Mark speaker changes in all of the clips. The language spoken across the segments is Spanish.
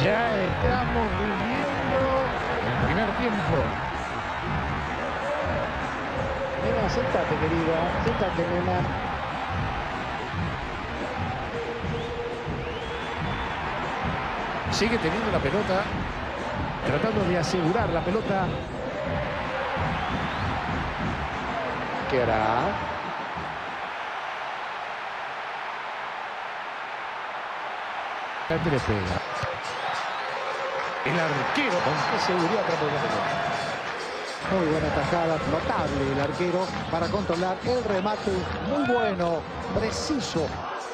Speaker 1: Ya estamos viviendo el primer tiempo.
Speaker 2: Nena, sentate, querida. Sentate, nena.
Speaker 1: Sigue teniendo la pelota, tratando de asegurar la pelota.
Speaker 2: ¿Qué hará?
Speaker 1: Le pega. El arquero
Speaker 2: Con qué seguridad atrapó la pelota. Muy buena tajada, notable el arquero para controlar el remate. Muy bueno, preciso.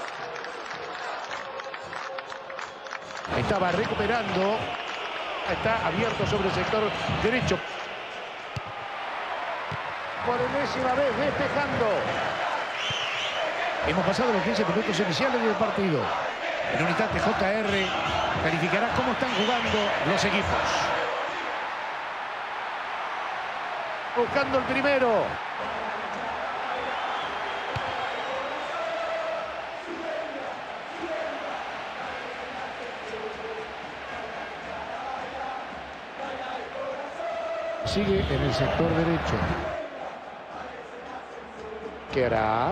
Speaker 1: estaba recuperando. Está abierto sobre el sector derecho.
Speaker 2: Por enésima vez despejando.
Speaker 1: Hemos pasado los 15 minutos iniciales del partido. En un instante JR calificará cómo están jugando los equipos. Buscando el primero. Sigue en el sector derecho.
Speaker 2: ¿Qué hará?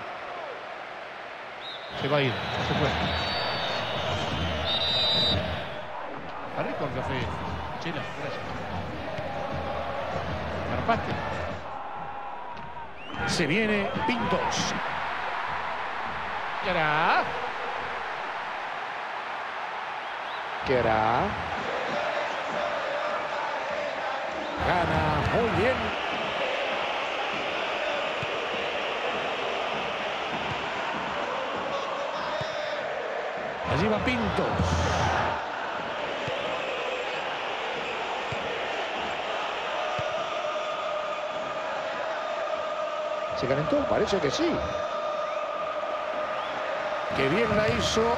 Speaker 1: Se va a ir, se fue. Está rico el café. Chela, gracias. Carpate. Se viene Pintos. ¿Qué hará?
Speaker 2: ¿Qué hará?
Speaker 1: Gana muy bien. Allí va Pintos.
Speaker 2: ¿Se calentó? Parece que sí.
Speaker 1: Qué bien la hizo.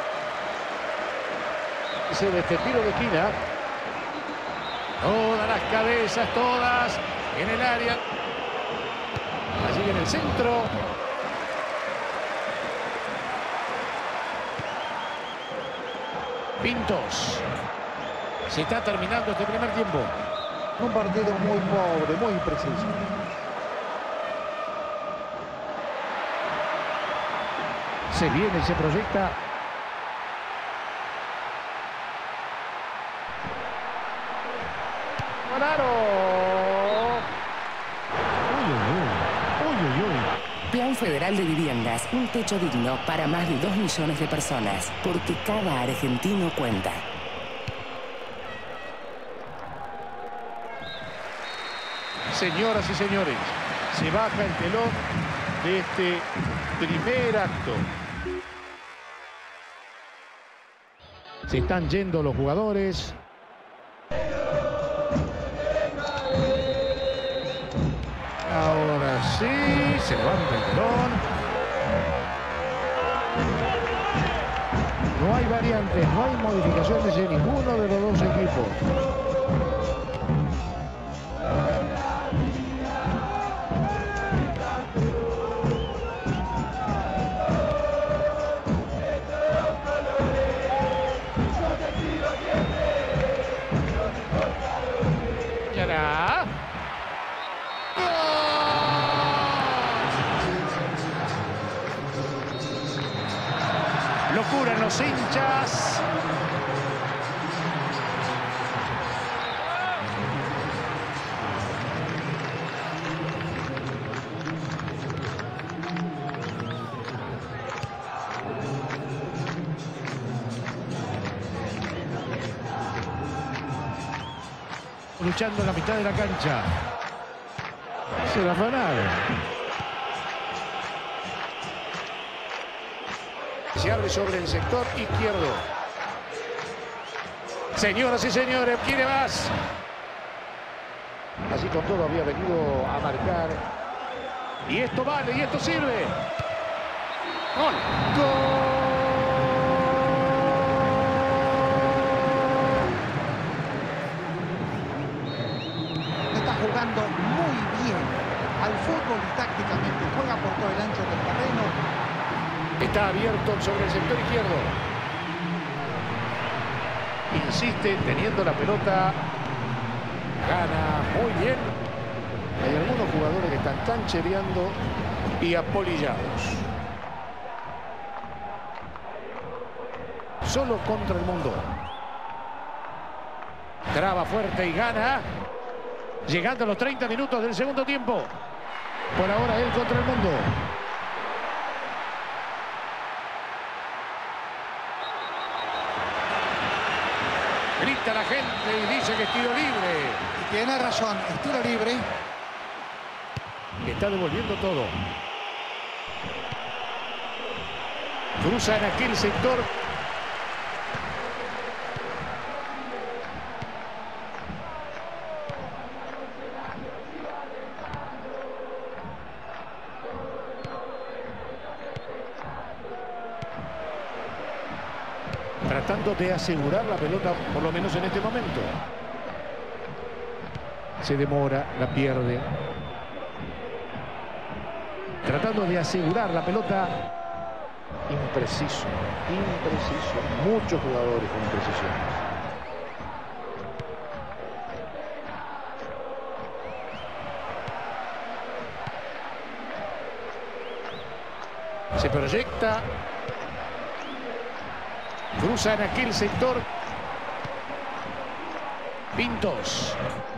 Speaker 2: Ese desde tiro de esquina.
Speaker 1: Todas las cabezas, todas en el área. Allí en el centro. Pintos. Se está terminando este primer tiempo.
Speaker 2: Un partido muy pobre, muy preciso.
Speaker 1: Se viene, se proyecta.
Speaker 2: ¡Claro!
Speaker 3: Plan Federal de Viviendas, un techo digno para más de 2 millones de personas, porque cada argentino cuenta.
Speaker 1: Señoras y señores, se baja el telón de este primer acto. Se están yendo los jugadores. Ahora sí, se levanta el telón. No hay variantes, no hay modificaciones en ninguno de los dos equipos. ¿Qué hará? Locura en los hinchas. Luchando en la mitad de la cancha. Se la afanaron. Se abre sobre el sector izquierdo. Señoras y señores, quiere más.
Speaker 2: Así con todo había venido a marcar.
Speaker 1: Y esto vale, y esto sirve. ¡Gol!
Speaker 2: Está jugando muy bien al fútbol y tácticamente. Juega por todo el ancho del terreno.
Speaker 1: Está abierto sobre el sector izquierdo. insiste teniendo la pelota. Gana muy bien. Hay algunos jugadores que están canchereando y apolillados. Solo contra el mundo. Traba fuerte y gana. Llegando a los 30 minutos del segundo tiempo. Por ahora él contra el mundo. Grita la gente y dice que es tiro libre.
Speaker 2: Y tiene razón, es tiro libre.
Speaker 1: Está devolviendo todo. Cruza en aquel sector. Tratando de asegurar la pelota, por lo menos en este momento. Se demora, la pierde. Tratando de asegurar la pelota. Impreciso, impreciso. Muchos jugadores con imprecisiones. Se proyecta. Cruza en aquel sector. Pintos.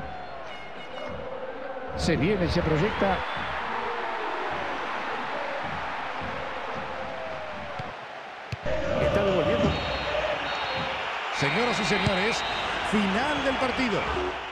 Speaker 1: Se viene y se proyecta. Está devolviendo. Señoras y señores, final del partido.